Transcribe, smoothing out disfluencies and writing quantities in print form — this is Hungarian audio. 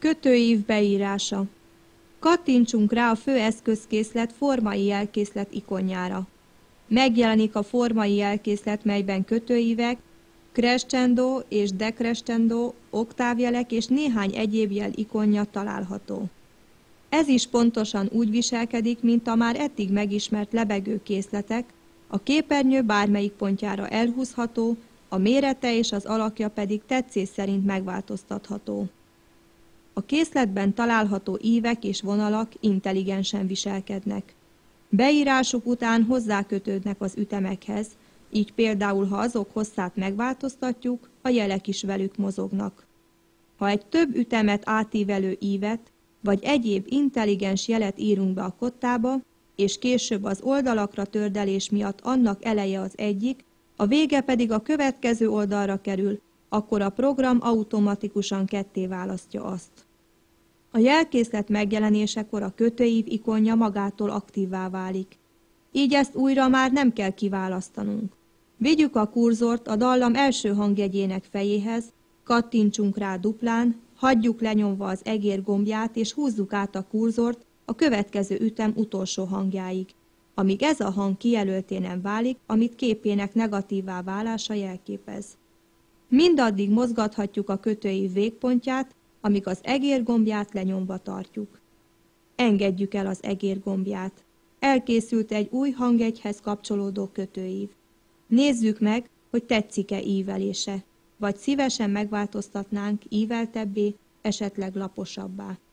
Kötőív beírása. Kattintsunk rá a főeszközkészlet formai jelkészlet ikonjára. Megjelenik a formai jelkészlet, melyben kötőívek, crescendo és decrescendo, oktávjelek és néhány egyéb jel ikonja található. Ez is pontosan úgy viselkedik, mint a már eddig megismert lebegő készletek, a képernyő bármelyik pontjára elhúzható, a mérete és az alakja pedig tetszés szerint megváltoztatható. A készletben található ívek és vonalak intelligensen viselkednek. Beírásuk után hozzákötődnek az ütemekhez, így például, ha azok hosszát megváltoztatjuk, a jelek is velük mozognak. Ha egy több ütemet átívelő ívet, vagy egyéb intelligens jelet írunk be a kottába, és később az oldalakra tördelés miatt annak eleje az egyik, a vége pedig a következő oldalra kerül, akkor a program automatikusan ketté választja azt. A jelkészlet megjelenésekor a kötőív ikonja magától aktívvá válik. Így ezt újra már nem kell kiválasztanunk. Vigyük a kurzort a dallam első hangjegyének fejéhez, kattintsunk rá duplán, hagyjuk lenyomva az egér gombját és húzzuk át a kurzort a következő ütem utolsó hangjáig, amíg ez a hang kijelölté nem válik, amit képének negatívvá válása jelképez. Mindaddig mozgathatjuk a kötőív végpontját, amíg az egér gombját lenyomva tartjuk. Engedjük el az egér gombját. Elkészült egy új hangjegyhez kapcsolódó kötőív. Nézzük meg, hogy tetszik-e ívelése, vagy szívesen megváltoztatnánk íveltebbé, esetleg laposabbá.